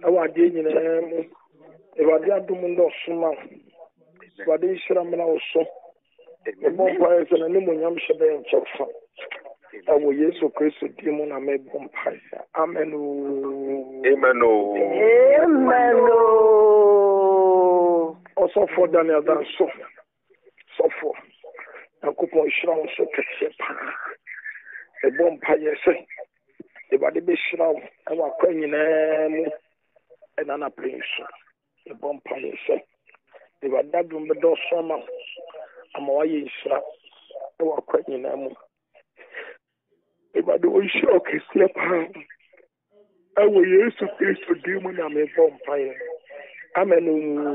Ewa de nyina mu. Ewa de adum ndo soma. Ewa de shiramna oso. Ebo pa ese na nemu nyam shebe nchofa. Ewo Yesu Kristo di mu na me bompa. Amen. Amen. Amen. Also for Daniel dan so for. Akupon shiram so kese pa. Ebo mpa yese. Ewa de be shiram ewa kwa nyina mu. Enana prince. Ebo mpa yese. Ewa dadum be do soma. Ama wa yisra. Ewa kwa nyina mu. Ewa de wo shiro kese pa. Ewa Yesu Kristo di mu na me bompa ye. Amen.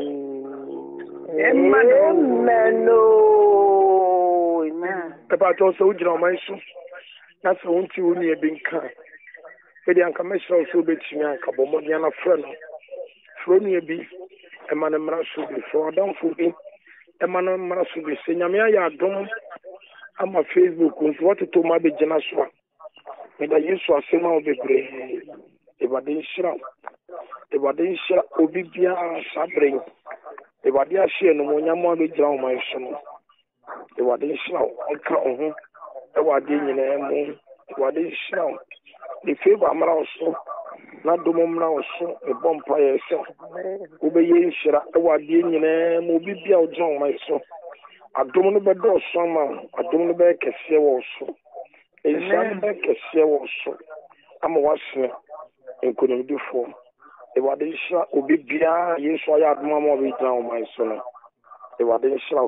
Amen. Papa to so ujira man so. Na so unti uni e binka. E di anka mesho so betimi anka bomo dia na fra no. Fro ni e bi e man mra so bi for don fu bi e man mra so bi se nyame ya adom ama Facebook nso wototo ma be gina so. Me da Yesu asema obebre. E ba de shira. E ba de shira obi bia sabre. E ba de ahye no mo nyamo be gira o man so no. E wa de shira onka oho. E wa de nyina mu. E wa de shira. The favor amra oso. Na domo mra oso e bompa yese. Obe ye shira e wa de nyina mu obi bia o gira o man so. Adom no be do so ma. Adom no be kese wo so. Ensan be kese wo so. Ama wasne enkonomdifo. Ewa de shira obi bia Yesu ya adom ma obi gira o man so no. Ewa de shira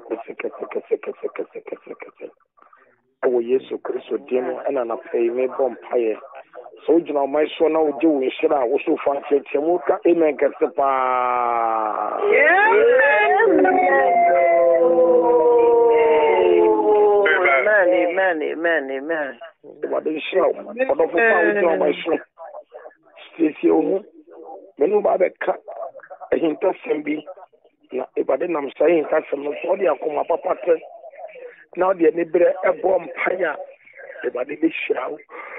kese. Ewo Yesu Kristo dimo ena na pay me bompaye. So jina my so na oje wo shira wo so fa chechemu ka amen kese pa. Amen. Ewa de shira odo fo fa wo jina my so. Sisi ohu menu ba be ka ehinta sembi na ebade nam sai hinta sem no so de akoma papa tre. Now the neighbor a bomb paya, everybody be shout.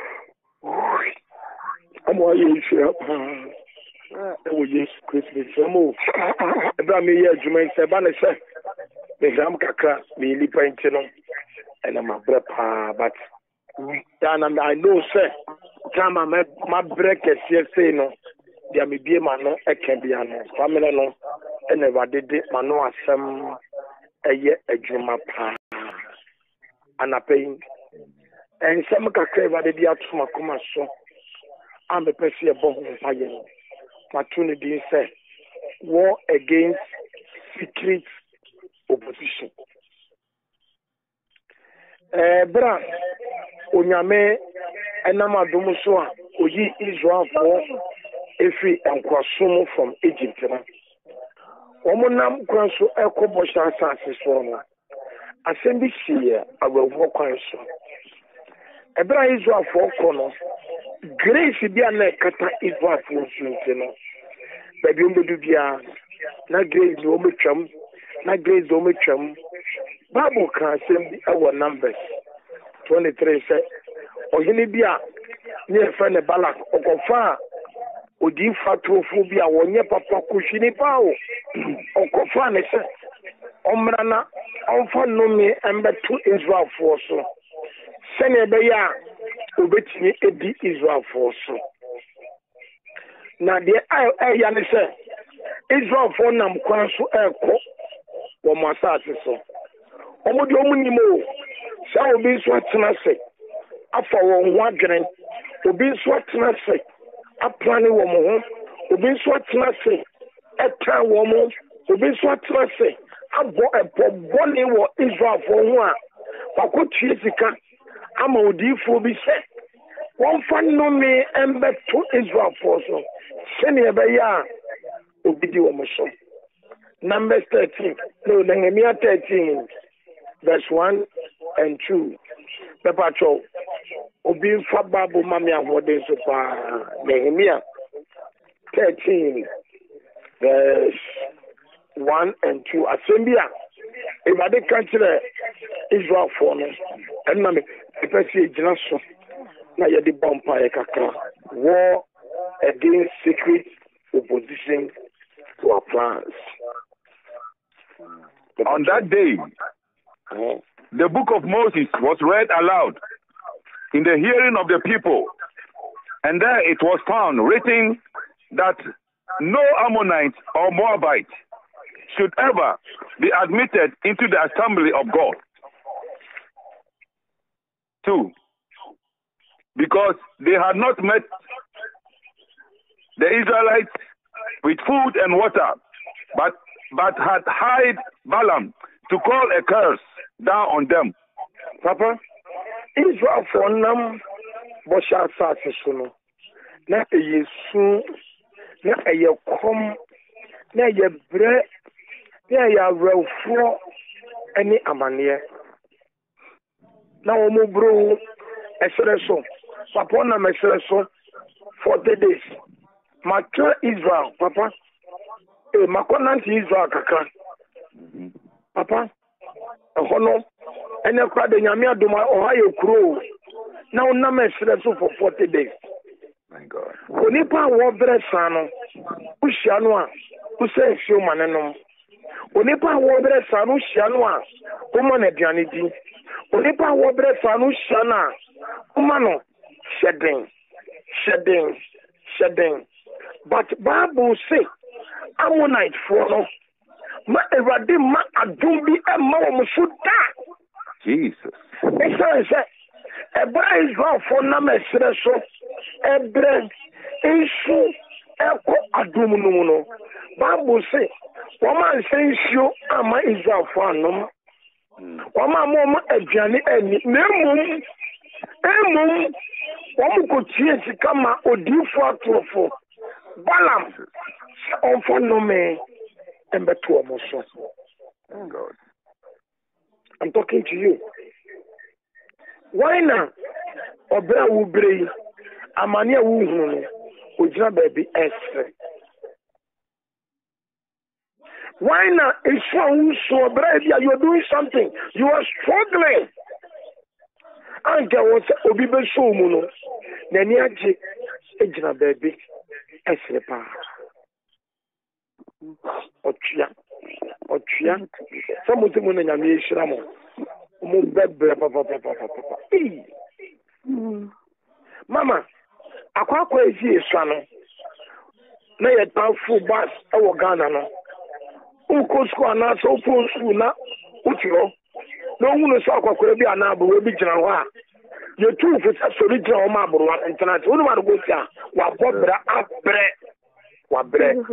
I'm why you shout. Oh, yes, Christmas. Abraham, yeah, Jumain Sabana, sir. The Ram Kaka, me lip painting, and I'm a brapa, but then I know, sir. Come on, my breakers, yes, say no. There may be a man, a can be a family, no, and never did it, man, no, some a year a Juma pa. Anapaying and some kakeva de diatuma kuma so I'm a person a bomb payan. Opportunity say war against secret opposition. Bra onyame enama domuso oyi Israel for efi enkwasomo from Egypt na. Omonam kwanso ekobo shansa so no. Assembly here, I will walk on so. Ebra Israel for Kono, Grace be a kata Israel for Suntino. Baby Umbudubia, na Grace Omechum, na Grace Omechum. Bible can send our numbers 23 say, or Hinibia, near friend Balak, or Kofa, or Di Fatophobia, or near Papa Kushini Pao, or Kofa, Omrana. Onfa no me embe to Israel for so. Sene be ya obetini edi Israel for so. Na de ya ne se Israel for nam kwan so eko wo masase so. Omo de omo nimo sa obi so atena se afa wo ho adwene obi so atena se aplane wo mo ho obi so atena se etan wo mo obi so atena se abo ebobone wo Israel for ho a wakotie sika ama odifo bi se won fa no me embe to Israel for so sene ebe ya obidi wo mo so. Numbers 13 no Nehemiah 13 verse 1 and 2 Pepacho obi fa Bible mami ahode so pa Nehemiah 13 verse 1 and 2 Assembia everybody country Israel for no and na me person gina so na ye di bompa e kakra war against secret opposition. On that day, the book of Moses was read aloud in the hearing of the people, and there it was found written that no Ammonite or Moabite should ever be admitted into the assembly of God. 2, because they had not met the Israelites with food and water, but had hired Balaam to call a curse down on them. Papa, Israel for nam Bosha Sassino. Na a yesu, na a ye come, na ye bread, na ya row for any amania. Now, Mubro, a sereso, Papa, na mesereso 40 days. Mature Israel, Papa. Makonanti Israel kaka. Papa, a hono, and a crowd in Yamia Duma, Ohio Crow. Now, Nama Sereso for 40 days. My God. Onipa Wobere Sano, Ushanwa, Usa Shumanano. Onipa Wobere Sanu Shanwa, Umane Dianity. Onipa Wobere Sanu Shana, Umano, shedding. But Bible say, Ammonite for no. Ma erade ma adumbi e ma wo so da. Jesus. It says, Ebra Israel for na mesre so. Ebre isu eko adum no no. Bible say, woman say issue ama Israel for anom. Woman mo aduane ani. Nemum woman ko tie sika ma odifo atrofo. Balaam on for no me and bet to almost. God. I'm talking to you. Why now? Obra will bring Amania Wu Ujna baby S. Why not? It's so brave. You're doing something. You are struggling. And there was Obibe Somuno. Naniaji Ejna baby S. Ochia. Some of them in a shramo. Mama, I quite crazy, son. Na ye powerful bus our Ghana no. Uko school na so full school na utiro. No one so kwa bi anabu we bi gina ho a. You two for so region o ma buru internet. Wonu ma go tia wa bobra abre. Wa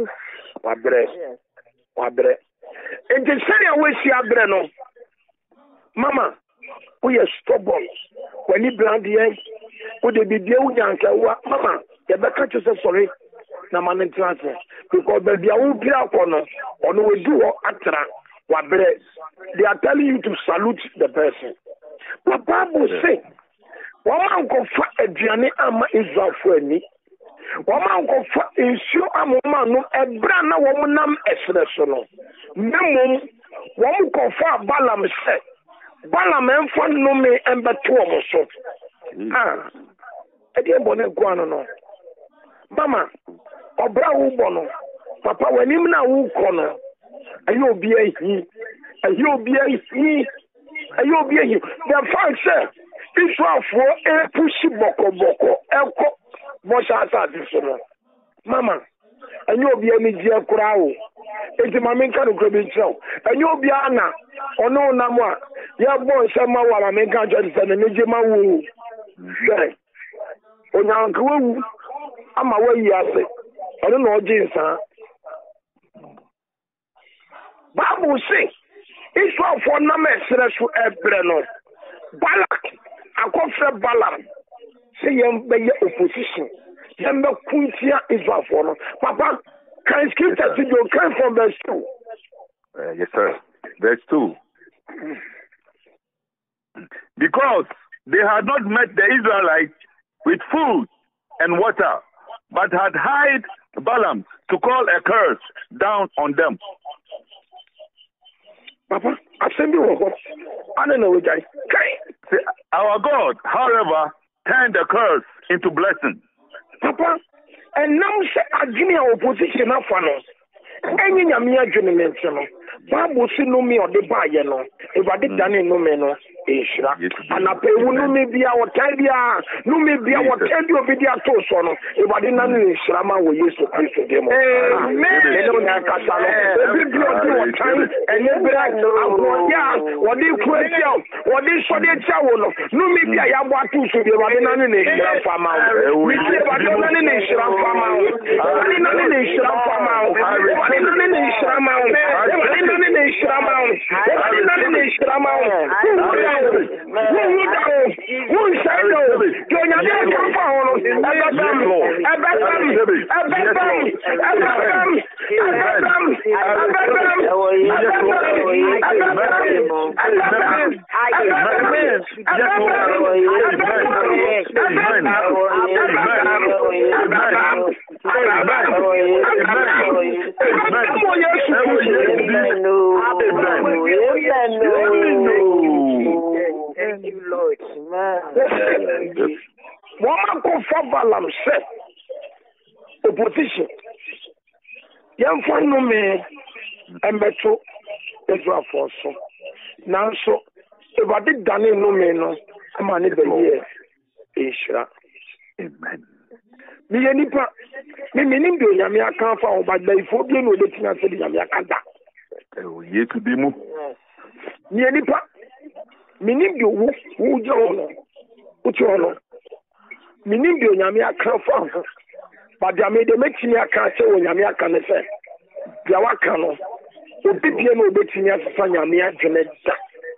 bre. Enti seri we si abre no. Mama, we are stubborn. When you brand the we dey be Mama, you better to say sorry. Na man transfer because baby I will be out on we do atra wabre. They are telling you to salute the person. But Bible say, woman go for aduane ama Israel for any. Woman go for ensure amoma no ebra na woman nam esreso no. Nemom woman go for Balaam say. Balaam enfo no me embeto omo so. Edi ebone guano no. Mama, obra wo bono. Papa wanim na wo kono. Ayo obi ahi. The fact say Israel for push boko eko Bosha Sassino. Mama, and you'll be any dear crowd. It's my main kind of grabbing show. And you'll be Anna, or no Namwa. Your boy, some while I make a judge and a major man. Say, on your uncle, I'm away, yes. I don't know, James, huh? Bible say, Israel for Names, Breno. Balak, I confess Balaam. Say, young opposition. Yamba Kuntia Israel for no. Papa, can scripture to you come from verse 2? Yes, sir. Verse 2. Because they had not met the Israelites with food and water, but had hired Balaam to call a curse down on them. Papa, I send you over. I don't know what I say. Our God, however, turned the curse into blessing. Papa, and now say I give me opposition of funnels. Any Yamia Junimention. Bible si no me or the buyer no. If I did done no me no. Ishra. And I pay no me be our tibia. No me be our tibia video to sono. If I didn't Ishra man we used to Christ demo. Amen. They don't have Casano. Every blood do what time and every what they create out. What they saw their child. No me be a yawa to so they were in an Ishra farm out. We say I don't know an Ishra farm out. I didn't know an Ishra farm out. I didn't know an Ishra mount. I didn't know an Ishra mount. I didn't know an Ishra mount. Who said no? Don't you dare come for Thank you, Lord. One go for Balaam said, opposition. Young for no me and better Israel for so. Now, so if I did done no me, no, I'm on it the year. Ishra. Amen. Me any part, me meaning do Yamia can't fall, but they forbid no letting us say Yamia Kanda. Oh, ye to be moved. Me any part. Meaning you who John, which you know. Meaning you Yamia can't fall. But they made the making I can't say when Yamia can say. Yawakano. The people know between us and Yamia Janetta.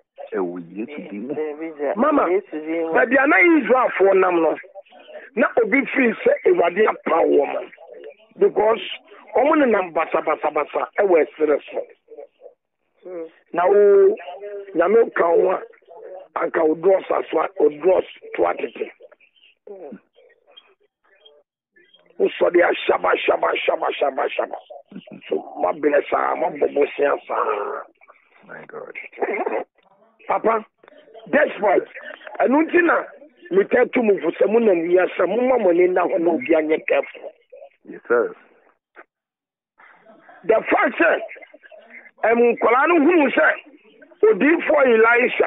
Mama, but they are not Israel for Namno. Not a big free say a Wadia power woman. Because woman and Basa, I was serious. Now, Yamil Kawa. And can draw us or draw to attitude. Who saw the Shabba. So, my blessa, my bobosia. My God. Papa, that's right. And Untina, we tell to move for someone and we are some money now and no be careful. Yes, sir. The fact said, and Kolano who said, who did for Elisha.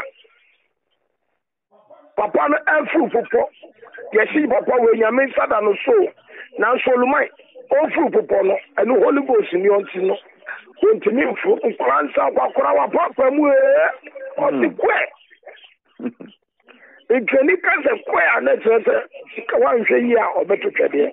Papa no every popo. Yes, Papa when you mean sad and so. Now Solomon, all fruit popo no, and the Holy Ghost in your no. When to me fruit, Kwanza, Wakura, Papa, or the quay. It can be a quay and that's one year or better trade.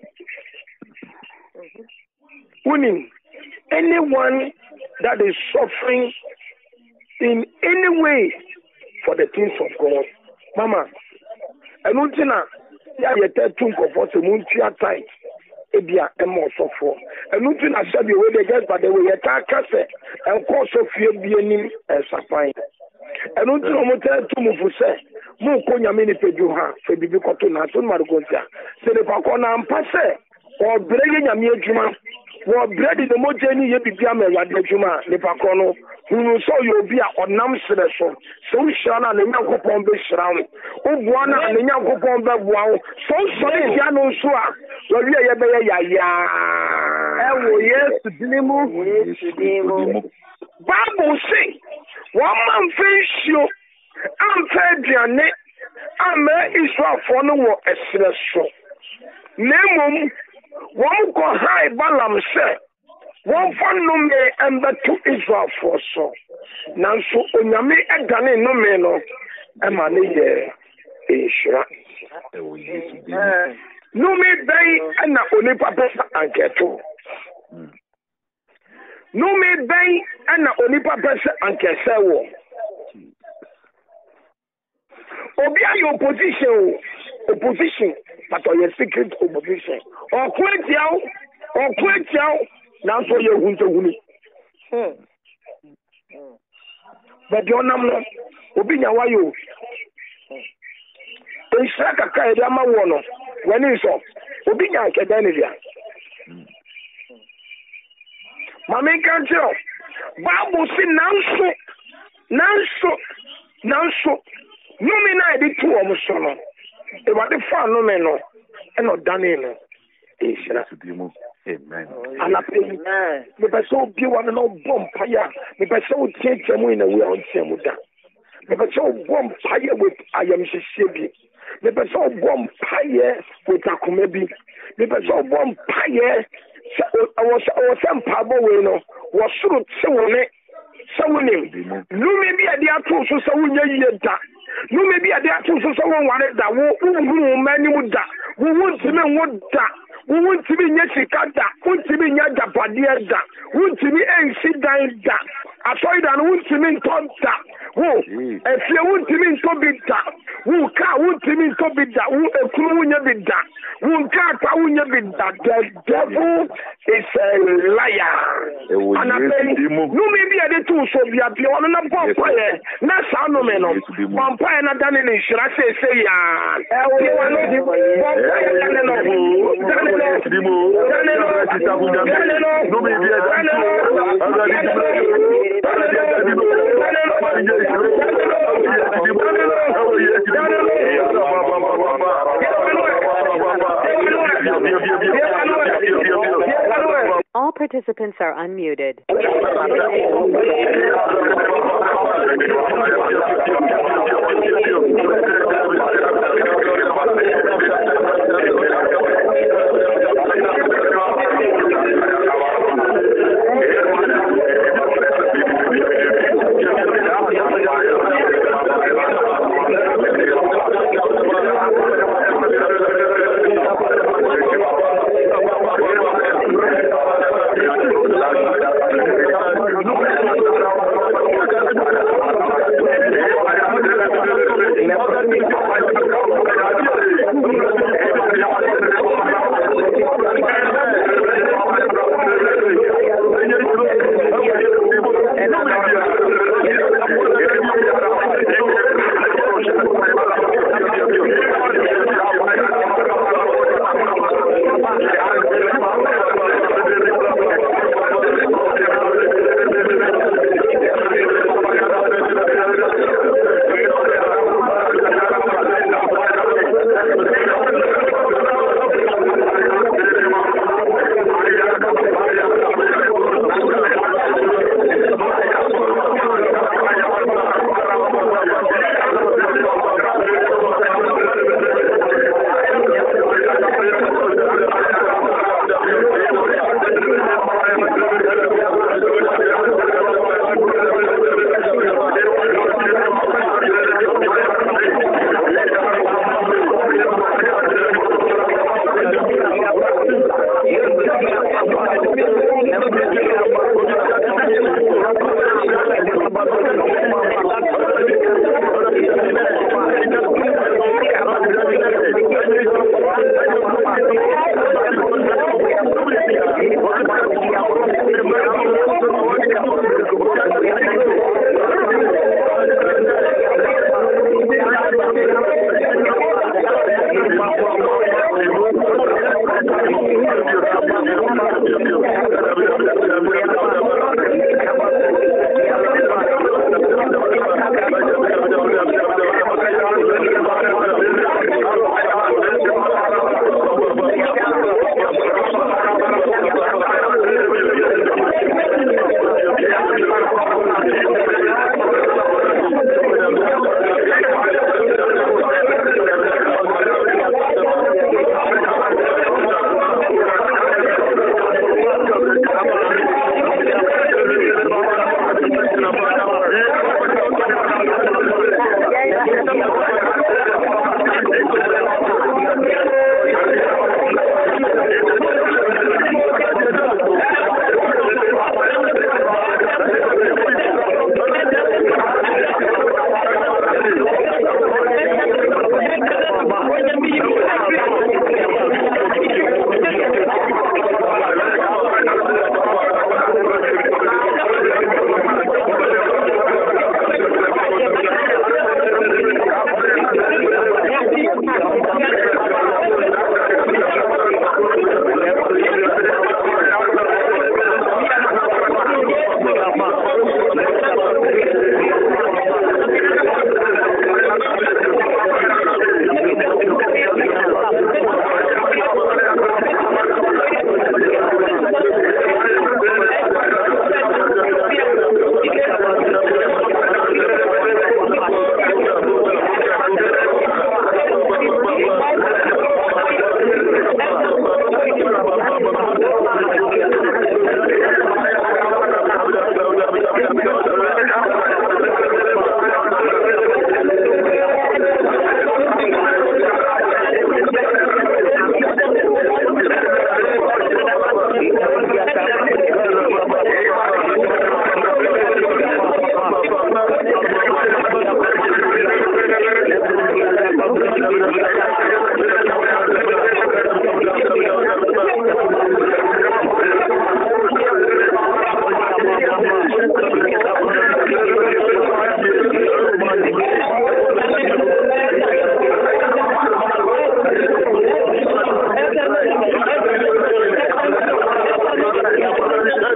Winning anyone that is suffering in any way for the things of God. Mama, and Untina, ya yet two of us, a muntia tight, Ebia, and more so for. And Untina said the way they get, but they will attack us and cause of fear being as a fine. And Untina Motel to move for say, Mukonya mini peduha, for the Bicotuna, so Margosia. Say the Pacona and Passe, or breaking a mere Juma, or bread in the Mojani, Yabiyama, Juma, the Pacono. Who saw you be a nam selection, so shana and Yanko Pombe Shroud, Obuana and Yanko Pombe Wow, so sorry, Yano Sua, where we are yes, Dimo, Bible say, 1 month fish you, I'm fed your neck, I'm Israel for no more a selection. Name one go high Balaam said. One fan no me and the two Israel for so. Now so onyame agane no me no emane ye Ishra. No me dai na onipa pesa anketo. No me dai na onipa pesa ankese wo. Obi ayo opposition but your secret opposition. Or quit you. Now so you want to win. But your number, Obinya Wayo. In Saka Kaidama Wono, when he saw Obinya Academia. Mamma can't tell. Babu say now so. No me na did 2 of us. It was the fun no man, and not done in. Ishra. Amen. Anapei. Me person be one no bomb fire. Me person take them in a way on Semuda. Me person bomb fire with I am Shibi. Me person bomb fire with Akumebi. Me person bomb fire. I was some pabo no was through Sewone. Sewone. No maybe a dear two so Sewunya. No maybe a dear two so someone wanted that many would that. We want to know what that. We want to be Yeshikada, want to be Yadapadia, want to be Ensidida. I saw it and want to mean Tonta. Who, if you want to mean Tobita, who can't want to mean Tobita, who a Krunya Bida, who can't Paunya Bida. The devil is a liar. And I say, no, maybe I did too, so be a piano and a vampire. That's how no man of vampire and done in should I say, yeah. All participants are unmuted.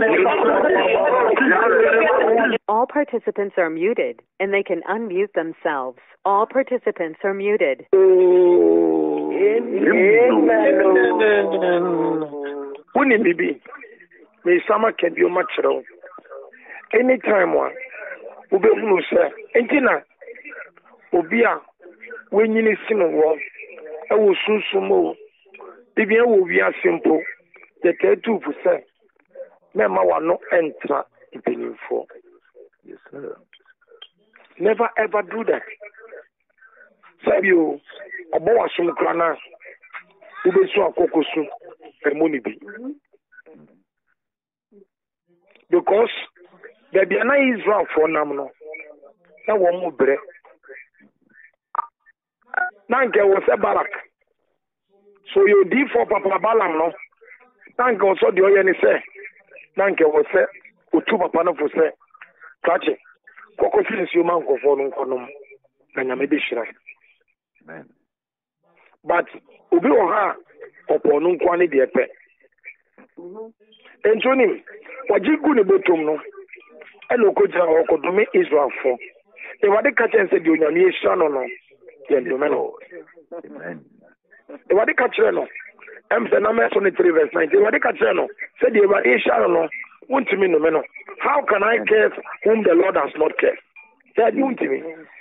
All participants are muted, and they can unmute themselves. All participants are muted. Wouldn't be me summer can be much wrong. Anytime one will be no sir. Entina Obia when you need sin wrong. I will soon sumo. If you will be simple, the 2%. Mema wa no enter in for. Yes, sir. Never ever do that. Sabio, a boa sum crana, who be so a cocosu, and money be. Because there be an Israel for Namno. That one more bread. Nanke was a barak. So you did for Papa Balam, no? Nanke also the Oyeni say. Nanke was say, Utuba Panafu say, catch it. Coco feels you man go for no and I may be sure. But Ubi Oha upon Unquani de Pe. And Johnny, what you good about no? And Okoja or Kodome Israel for. If I catch and said you are son or no, gentlemen. If I catch no, I'm the number 23 verse 19. If I catch no, said you are son or no, won't me no man. How can I care whom the Lord has not cared? That won't me.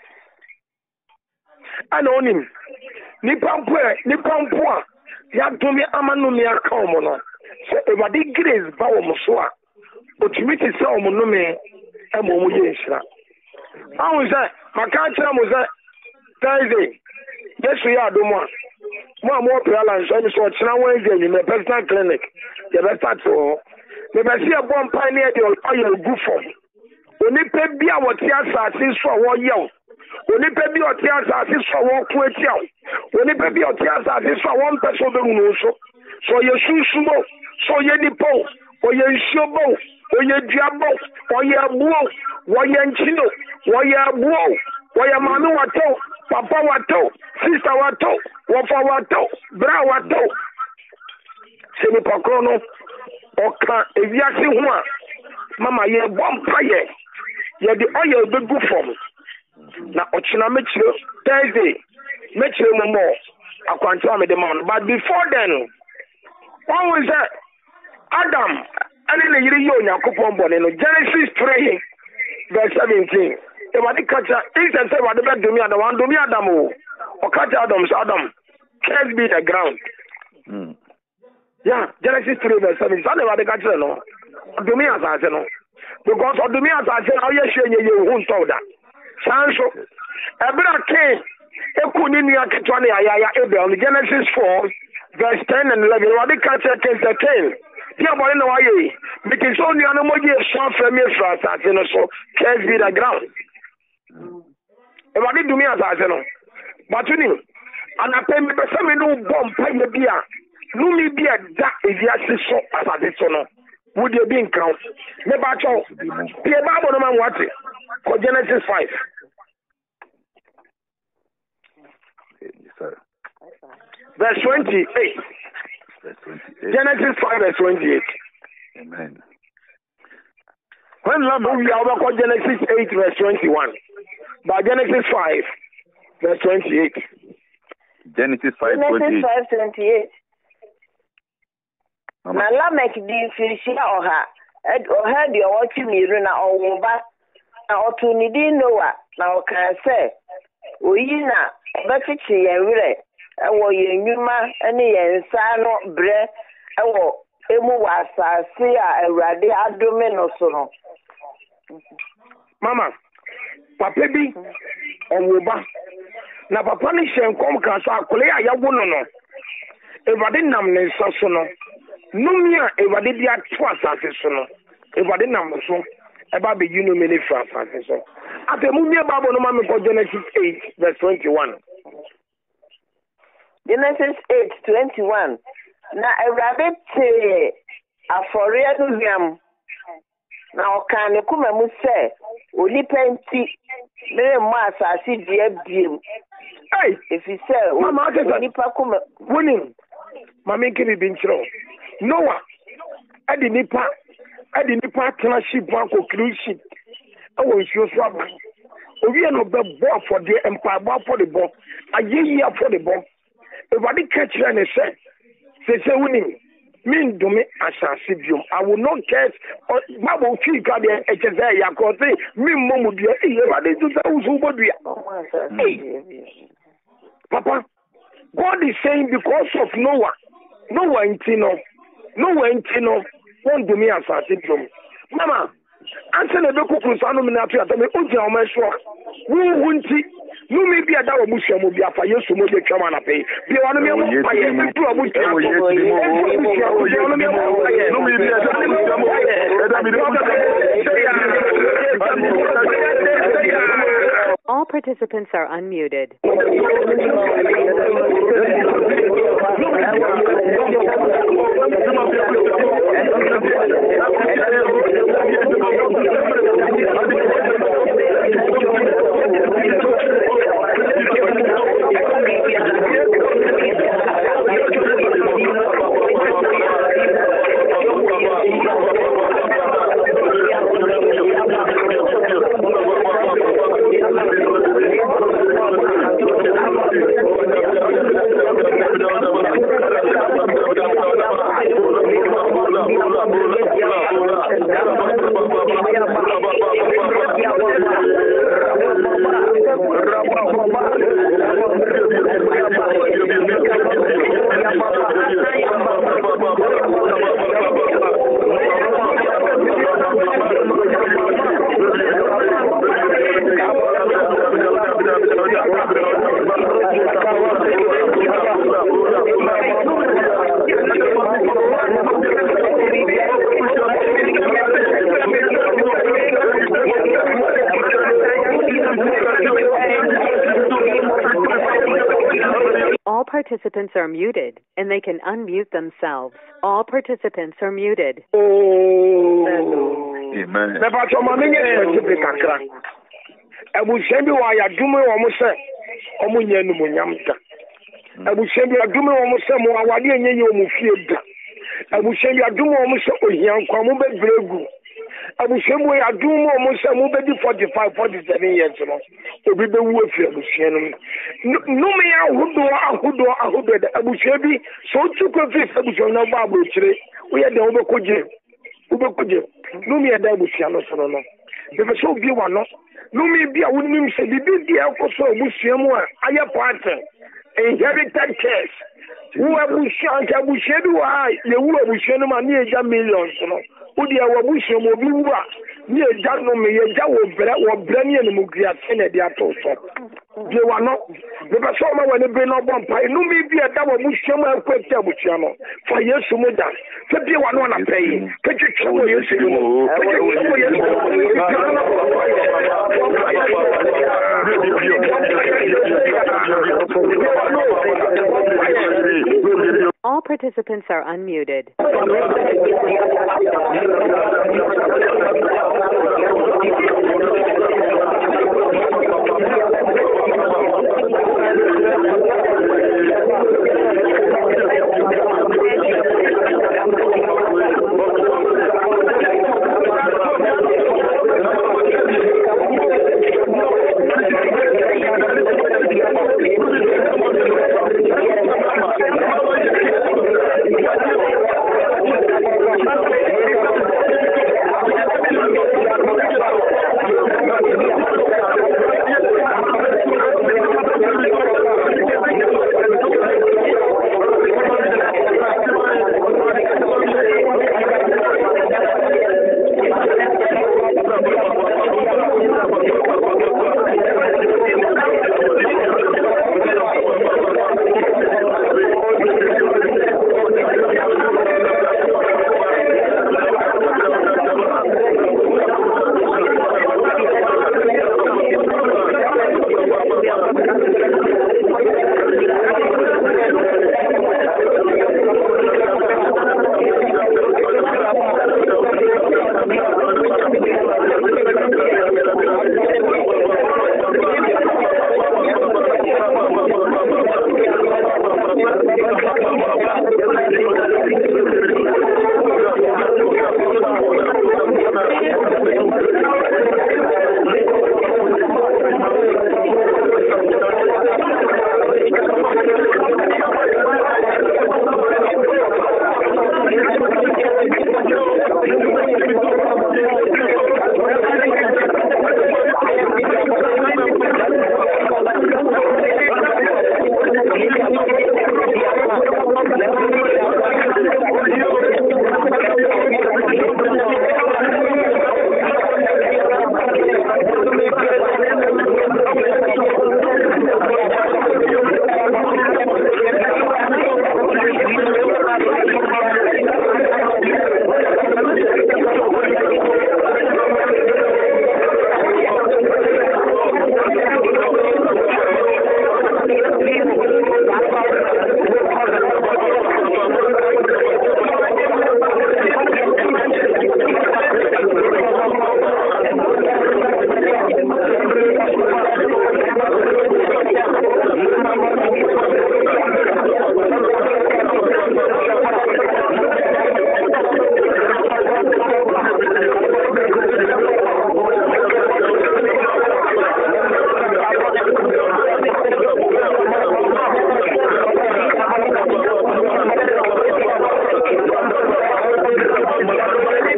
And on him, Nipampua, Yatomi Amanumia Kamono. So if I did grace Bawa Muswa, but you meet it so Monome and Momujesha. How is that? Makacha was that Thursday. Yes, we are doing more Prayerline. So I'm now Wednesday in the personal clinic. The best at all. The best here, one pioneer, the oil good for. When they pay be our tears, I see for 1 year. When they pay be our tears, I see for 1 year. When they pay be our tears, I see for 1 person. So you sumo, so you nipo, or you shobo, or you jabo, or you buo, or you chino, or you buo, or you manu wato, papa wato, sister wato, wafa wato, bra wato. Semi pakrono, oka eviasi hua, mama ye bompaye, ye the oil be good from. Na ochina mechiro Thursday, mechiro momo, akwantua me the man. But before then, what was that? Adam, and then the Genesis 3, verse 17. If I did catch instant say what the bed do me and the one do me Adam or catch Adam, can't be the ground. Yeah, Genesis 3, verse 17. So never the catch no. Do me as I say no. Because of do me as I say, how you share you won't tell that. Sanso, Ebra came, Ekuninia Kitwani Ayaya Abel, Genesis 4. Verse 10 and 11. What they catch a case the tail. Yeah, but in the way, because only an emoji is short from me for us, so can't be the ground. If I did do me as I said, but you know, and I pay me, but some no bomb pay the beer. No, me be a duck if you are so as I did so. Would you be in count? Never at all. Be a Bible no man what it. For Genesis 5. Yes, sir. Verse 28. Genesis 5, verse 28. Amen. When we are called Genesis 8, verse 21. But Genesis 5, verse 28. Genesis 5, Genesis 5:28. Na Lamek di firishia oha di owochi miru na owuba na otunidi Noah na okanse oyi na befichi yenwire ewo yenwuma ene yensa no bre ewo emu wasase a Awurade adome no so no. Mama, papa bi owuba na papa ni hyenkom ka so akole a yawo no no. Awurade nam ne nsa so no. Numia Awurade di ato asase so no. Awurade nam so eba be you know many fra asase so. Atemumia Bible no ma me ko Genesis 8 verse 21. Genesis 8:21. Na Awurade te afore no wiam. Na oka ne kuma mu se onipa nti mere mu asase di abiem. Hey, if you say onipa kuma winning. Mama nkiri bi nchiro. Noah adi nipa ade nipa tena ship ko cruise ship awo nsuo so aba obi no be bo for the empire bo for the bo ayeyi for the bo everybody catch you and say winning mean do me asase biom I will not catch babo fi ka de echeze yakote me momu bia everybody do say uzo bodua papa God is saying because of Noah intino won't do me asase biom mama answer the beko sanu me na to atame oja o ma so wo nti no me bia da wo musia mo bia fa Yesu mo be twama na pe bia wanu me mo pa ye me tu abu tia ko no me bia da musia mo da mi All participants are unmuted. Participants are muted, and they can unmute themselves. All participants are muted. Amen. Abushemu ya dumo omushemu be 45 47 years no obi be wu afi abushenu no me ya ahudo da abushebi so tukọ fi abushenu na ba abukire wo ye de wo be koje no me ya da abushenu so no be so bi wa no me bi a wonim se bibi bi akoso abushenu a aye part inherited case wo abushebi wa ye wu abushenu ma ni eja millions no udi awo bushemu obi wu a ni eja no me eja wo bre ni enimugria tene dia to so je wa no be so ma wani be no bompa no me bi e da wo bushemu akwete abuchia no fa Yesu mo da fe bi wa no na pay ke twetwe wo Yesu mo All participants are unmuted.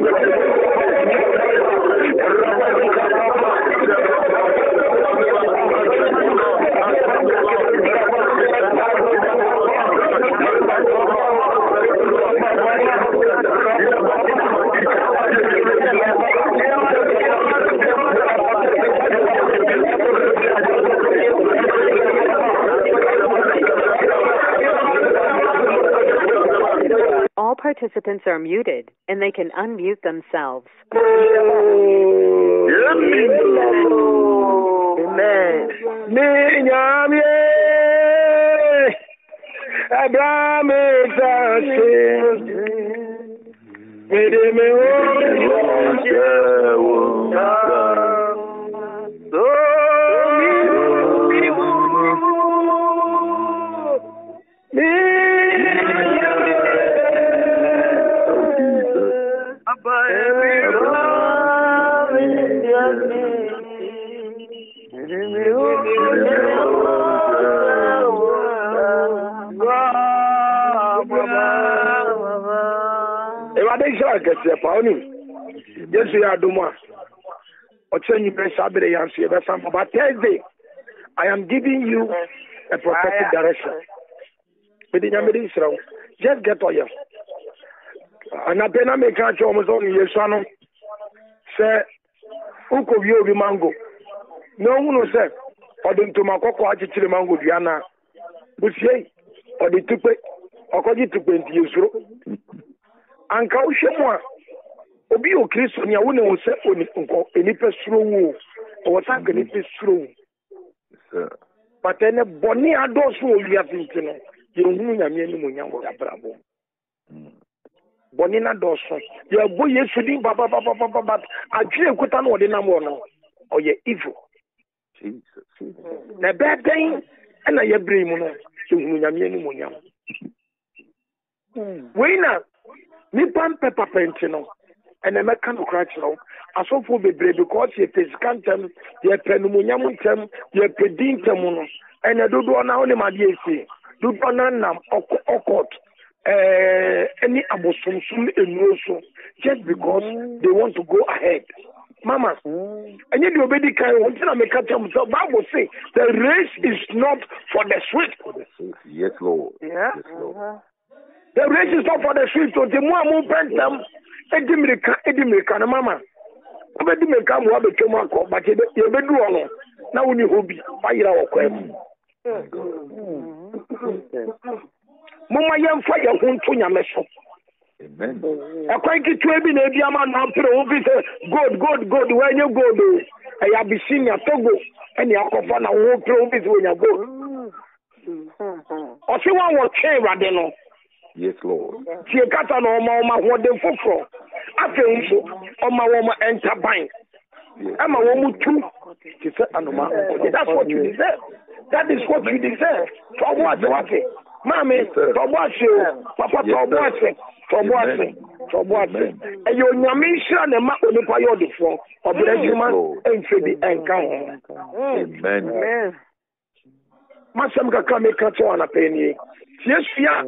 All participants are muted, and they can unmute themselves. Yes, we are doing. But Thursday, I am giving you a prophetic direction. Just get on your. And I don't make a almost only your son. Say, Uncle, you mango. No one said, or the tomato actually mango Diana. But say, or the tupe, or call it to 20 years. And Kaushema. Obi o Kristo ni awo na wo se onipa suro wo o ta ka nipa suro but ene boni adoso o wi afinti no ye hunu nyame ani mo nyango abrabo boni na doso ye bo Yesu din baba adwe ekuta na ode nam wo no o ye evil Jesus na beden na ye bre mu no ye hunu nyame ani mo nyango we na ni pampe papenti no and a mechanical crash now. I saw for the bread because you physical term, you penumunyam term, you pedin term, and I do now only my DSC. Do banana or court any abosom in also just because they want to go ahead. Mama, and you do obey kind of thing I make catch himself. Bible say the race is not for the swift. Yes, Lord. Yeah. Yes, Lord. The race is not for the swift, so the more movement them. Edimeka na mama obedimeka mo abetwam akọ but ye bedu ono na woni hobi fayira wokwam mama yemfa ye ho nto nyame so amen akwan kitu ebi na ebi ama na mpere wo bi se gold wenye gold e ya bisinia togo eni akofa na wo mpere wo bi se wonya gold o se wa wo twen rade no. Yes, Lord. Tie kata no ma ho de foforo afei nso ma enter bank ama wo mutu ti se anoma that's what you deserve. That is what you deserve. For what mami for what papa for what e yo nyame nhira na ma onipa yo de fo obirajuma enfedi enka ho amen masam kaka me ka to ana peni Yesu ya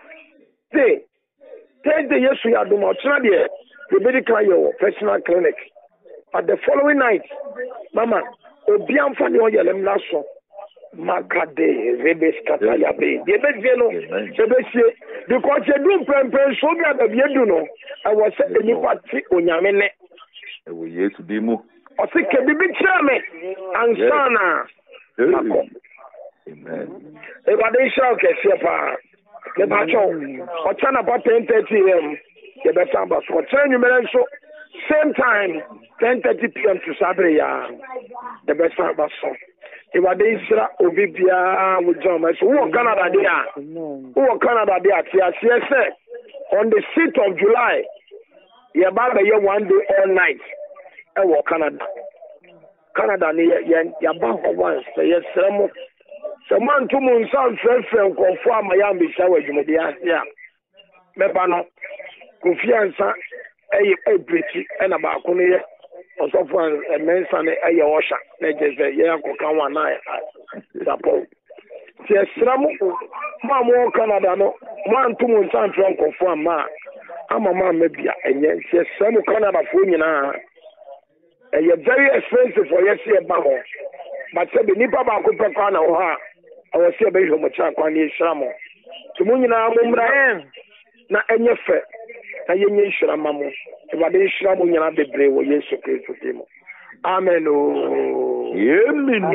Thursday, yes, we are doing the medical personal clinic. But the following night, Mama, Obiam Fanny Oyelem Lasso, Macade, Rebes Cataya Bay, the Bedveno, because you do prepare so that you know, I was saying you party on Yamene. We used to be more. I think a big chairman and Sana. Amen. If I didn't shout, the battle, or turn about 10:30 a.m. The better bus for 10 minutes. Same time, 10:30 p.m. to Saturday. The better bus. If I didn't say Obibia with John, so who Canada there? Who Canada there? On the 6th of July, you're about a year 1 day all night. I will Canada. Canada, you're about once. Yes, so man to moon sound friend conform Miami shower Jumedia. Meba no confianza a pretty and about Kunia or so for a men's and a washer. Let us say, yeah, one eye. Suppose. Yes, Ramu, Mamma Canada, no, man to moon sound from conform ma. Mama mebia enye se some Canada for nyina very expensive for yes here ba ho but say be nipa ba ko pekwa na ho a I say be ho mo cha kwa ni hira mo to mu nyina mo mra na enye fe na yenye hira mamo e ba de hira mo nyina bebre wo Yesu Kristo timo amen o amen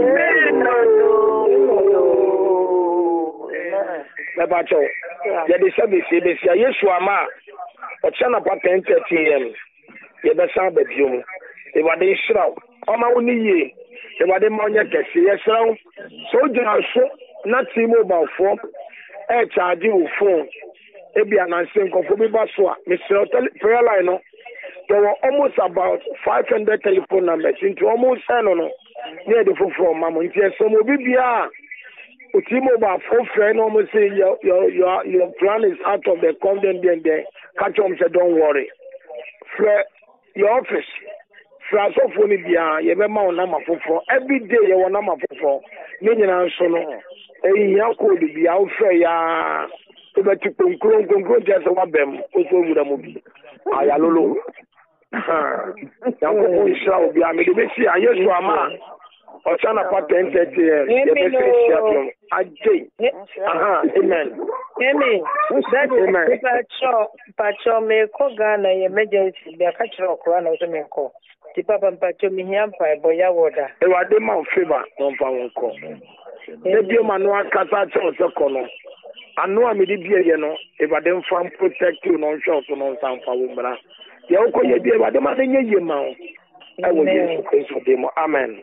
na ba cho ya de sabe se be sia Yesu ama o cha na pa 10:30 am ye be sa ba biom e ba de hira o ma woni ye e ba de ma onye kese ye hira so jina so na T-Mobile phone e charge your phone e bi ananse nkofo bi ba so a Mr. Prayerline no there were almost about 500 telephone numbers into almost no near the phone from mama nti so mo bi bia o T-Mobile phone friend almost say your plan is out of the content there catch them say don't worry your office Fraso phone bia ye be ma ona mafofo every day ye wona mafofo ni nyina nso no ya code bia wo fe ya to be ti konkron je wa bem o so wura mo bi aya lolo ya ko mo isha obi a me de be si ayesu ama o chana pa 10:30 ye be se sia ajay amen that is pacho me ko Ghana emergency be ka chiro okra na so me ko ti papa pacho mi hiam pa boya woda e wa de ma favor no fa won ko e bi ma no akata che o se ko no anu a me di bie ye no e ba de fam protect you no show so no san fa wo mra ye ko ye bi e ba de ma nye ye ma o e wo Yesu Kristo de mo amen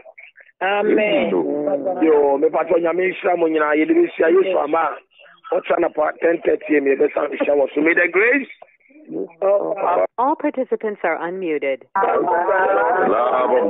yo me pacho nyame isra mo nyina ye de bi sia Yesu ama o tsana pa 10:30 me be san shower so may the grace. All participants are unmuted. Love of